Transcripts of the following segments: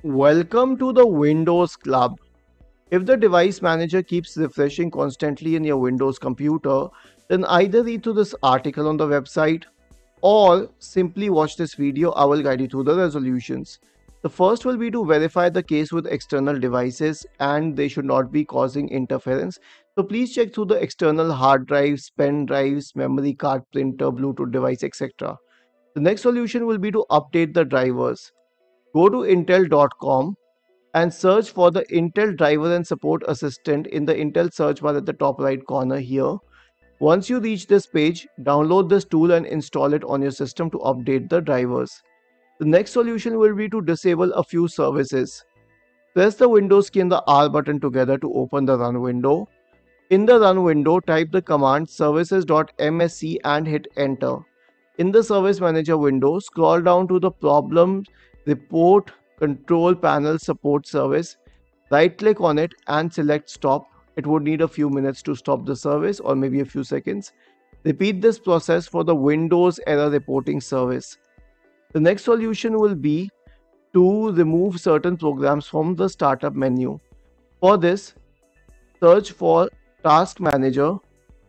Welcome to the Windows Club. If the device manager keeps refreshing constantly in your Windows computer, then either read through this article on the website or simply watch this video. I will guide you through the resolutions. The first will be to verify the case with external devices and they should not be causing interference. So please check through the external hard drives, pen drives, memory card, printer, Bluetooth device, etc. The next solution will be to update the drivers. Go to intel.com and search for the Intel Driver and Support Assistant in the Intel search bar at the top right corner here. Once you reach this page, download this tool and install it on your system to update the drivers. The next solution will be to disable a few services. Press the Windows key and the R button together to open the Run window. In the Run window, type the command services.msc and hit Enter. In the Service Manager window, scroll down to the Problem Report Control Panel Support Service. Right click on it and select Stop. It would need a few minutes to stop the service or maybe a few seconds. Repeat this process for the Windows Error Reporting Service. The next solution will be to remove certain programs from the Startup menu. For this, search for Task Manager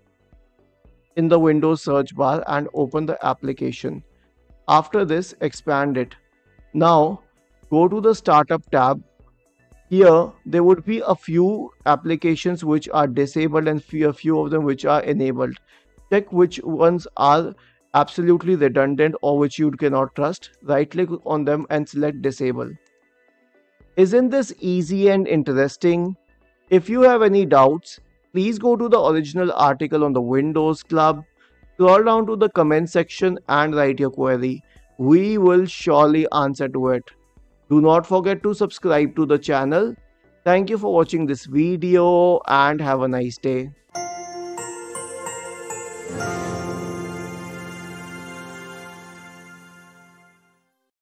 in the Windows search bar and open the application. After this, expand it. Now, go to the Startup tab. Here, there would be a few applications which are disabled and a few of them which are enabled. Check which ones are absolutely redundant or which you cannot trust. Right click on them and select Disable. Isn't this easy and interesting? If you have any doubts, please go to the original article on the Windows Club, scroll down to the comment section and write your query. We will surely answer to it. Do not forget to subscribe to the channel. Thank you for watching this video and have a nice day.